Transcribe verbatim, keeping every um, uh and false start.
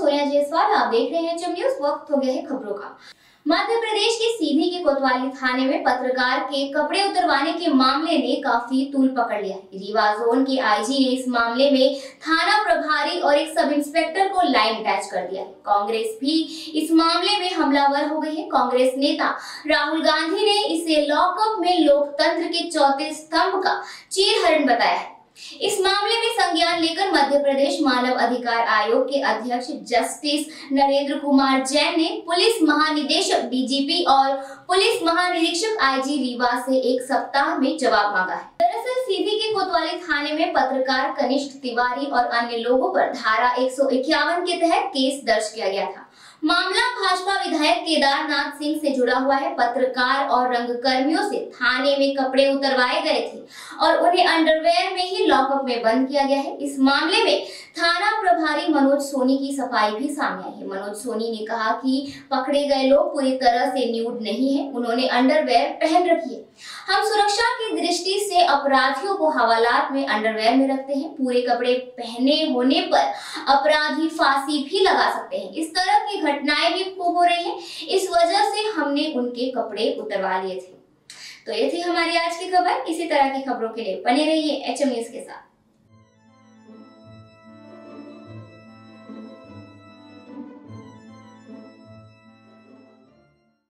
सोनिया जायसवाल, आप देख रहे हैं एच एम न्यूज़। वक्त हो गया है खबरों का। मध्य प्रदेश के सीधी के कोतवाली थाने में पत्रकार के कपड़े उतरवाने के मामले ने काफी तूल पकड़ लिया है। रीवा जोन के आई जी ने इस मामले में थाना प्रभारी और एक सब इंस्पेक्टर को लाइन अटैच कर दिया है। कांग्रेस भी इस मामले में हमलावर हो गई है। कांग्रेस नेता राहुल गांधी ने इसे लॉकअप में लोकतंत्र के चौथे स्तंभ का चीरहरण बताया है। इस मामले में संज्ञान लेकर मध्य प्रदेश मानव अधिकार आयोग के अध्यक्ष जस्टिस नरेंद्र कुमार जैन ने पुलिस महानिदेशक डी जी पी और पुलिस महानिरीक्षक आई जी रीवा से एक सप्ताह में जवाब मांगा है। दरअसल सीधी के कोतवाली थाने में पत्रकार कनिष्ठ तिवारी और अन्य लोगों पर धारा एक सौ इक्यावन के तहत केस दर्ज किया गया था। मामला भाजपा विधायक केदारनाथ सिंह से जुड़ा हुआ है। पत्रकार और रंगकर्मियों से थाने में कपड़े उतरवाए गए थे और उन्हें अंडरवेयर में ही लॉकअप में बंद किया गया है। इस मामले में थाना प्रभारी मनोज सोनी की सफाई भी सामने आई है। मनोज सोनी ने कहा कि पकड़े गए लोग पूरी तरह से न्यूड नहीं है, उन्होंने अंडरवेयर पहन रखी है। हम सुरक्षा की दृष्टि से अपराधियों को हवालात में अंडरवेयर में रखते हैं। पूरे कपड़े पहने होने पर अपराधी फांसी भी लगा सकते हैं। इस तरह की घटनाएं भी खूब हो रही हैं। इस वजह से हमने उनके कपड़े उतरवा लिए थे। तो ये थी हमारी आज की खबर। इसी तरह की खबरों के लिए बने रहिए एच एम न्यूज़ के साथ।